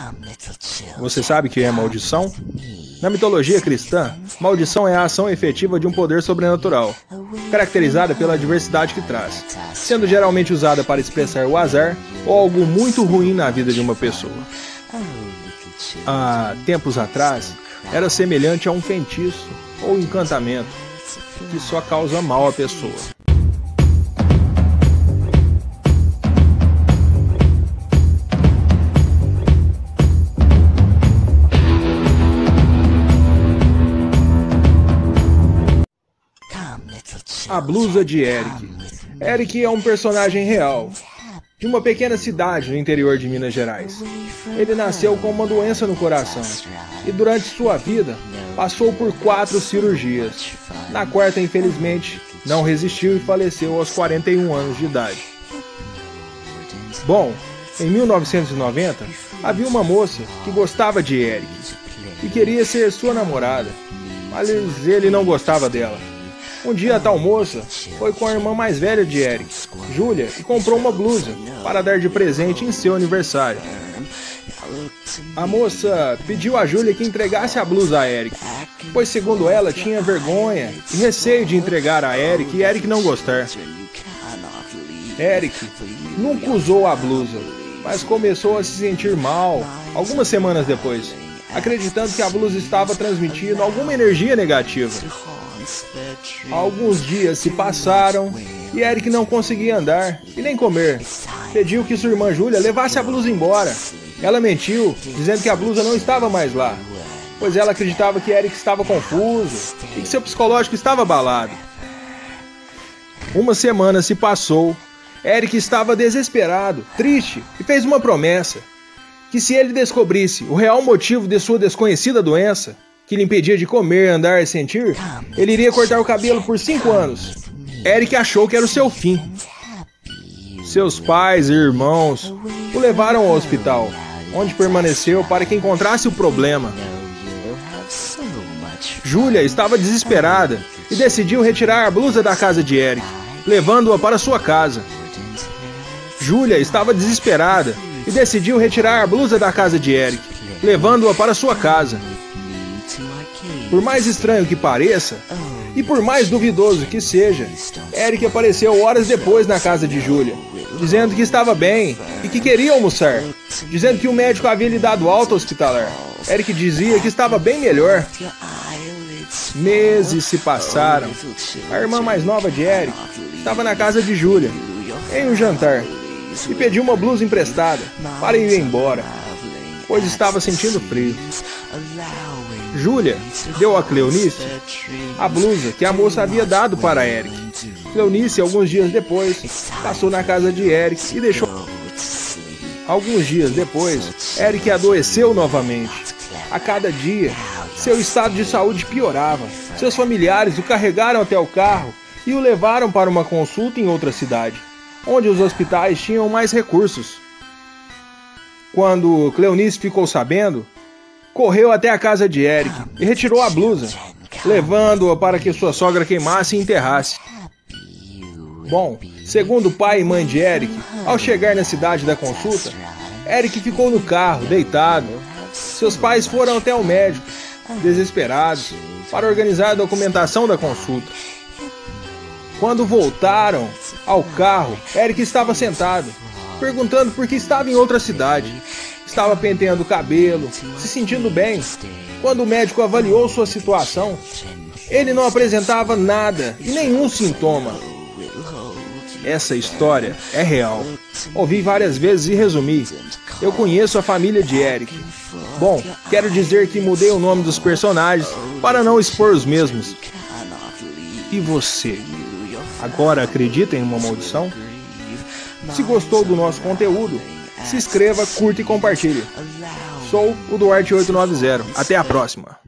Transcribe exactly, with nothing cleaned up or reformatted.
Você sabe o que é maldição? Na mitologia cristã, maldição é a ação efetiva de um poder sobrenatural, caracterizada pela adversidade que traz, sendo geralmente usada para expressar o azar ou algo muito ruim na vida de uma pessoa. Há tempos atrás, era semelhante a um feitiço ou encantamento que só causa mal à pessoa. A blusa de Eric. Eric é um personagem real, de uma pequena cidade no interior de Minas Gerais. Ele nasceu com uma doença no coração e durante sua vida passou por quatro cirurgias. Na quarta, infelizmente, não resistiu e faleceu aos quarenta e um anos de idade. Bom, em mil novecentos e noventa, havia uma moça que gostava de Eric e queria ser sua namorada, mas ele não gostava dela. Um dia a tal moça foi com a irmã mais velha de Eric, Júlia, e comprou uma blusa para dar de presente em seu aniversário. A moça pediu a Júlia que entregasse a blusa a Eric, pois segundo ela tinha vergonha e receio de entregar a Eric e Eric não gostar. Eric nunca usou a blusa, mas começou a se sentir mal algumas semanas depois, acreditando que a blusa estava transmitindo alguma energia negativa. Alguns dias se passaram e Eric não conseguia andar e nem comer. Pediu que sua irmã Júlia levasse a blusa embora. Ela mentiu, dizendo que a blusa não estava mais lá, pois ela acreditava que Eric estava confuso e que seu psicológico estava abalado. Uma semana se passou. Eric estava desesperado, triste e fez uma promessa: que se ele descobrisse o real motivo de sua desconhecida doença, que lhe impedia de comer, andar e sentir, ele iria cortar o cabelo por cinco anos. Eric achou que era o seu fim. Seus pais e irmãos o levaram ao hospital, onde permaneceu para que encontrasse o problema. Júlia estava desesperada e decidiu retirar a blusa da casa de Eric, levando-a para sua casa. Júlia estava desesperada e decidiu retirar a blusa da casa de Eric, levando-a para sua casa. Por mais estranho que pareça, e por mais duvidoso que seja, Eric apareceu horas depois na casa de Júlia, dizendo que estava bem e que queria almoçar, dizendo que o médico havia lhe dado alta hospitalar. Eric dizia que estava bem melhor. Meses se passaram. A irmã mais nova de Eric estava na casa de Júlia, em um jantar, e pediu uma blusa emprestada para ir embora, pois estava sentindo frio. Júlia deu a Cleonice a blusa que a moça havia dado para Eric. Cleonice, alguns dias depois, passou na casa de Eric e deixou. Alguns dias depois, Eric adoeceu novamente. A cada dia, seu estado de saúde piorava. Seus familiares o carregaram até o carro e o levaram para uma consulta em outra cidade, onde os hospitais tinham mais recursos. Quando Cleonice ficou sabendo, correu até a casa de Eric e retirou a blusa, levando-a para que sua sogra queimasse e enterrasse. Bom, segundo o pai e mãe de Eric, ao chegar na cidade da consulta, Eric ficou no carro, deitado. Seus pais foram até o médico, desesperados, para organizar a documentação da consulta. Quando voltaram ao carro, Eric estava sentado, perguntando por que estava em outra cidade. Estava penteando o cabelo, se sentindo bem. Quando o médico avaliou sua situação, ele não apresentava nada e nenhum sintoma. Essa história é real. Ouvi várias vezes e resumi. Eu conheço a família de Eric. Bom, quero dizer que mudei o nome dos personagens para não expor os mesmos. E você? Agora acredita em uma maldição? Se gostou do nosso conteúdo, se inscreva, curta e compartilhe. Sou o Duarte oito nove zero. Até a próxima.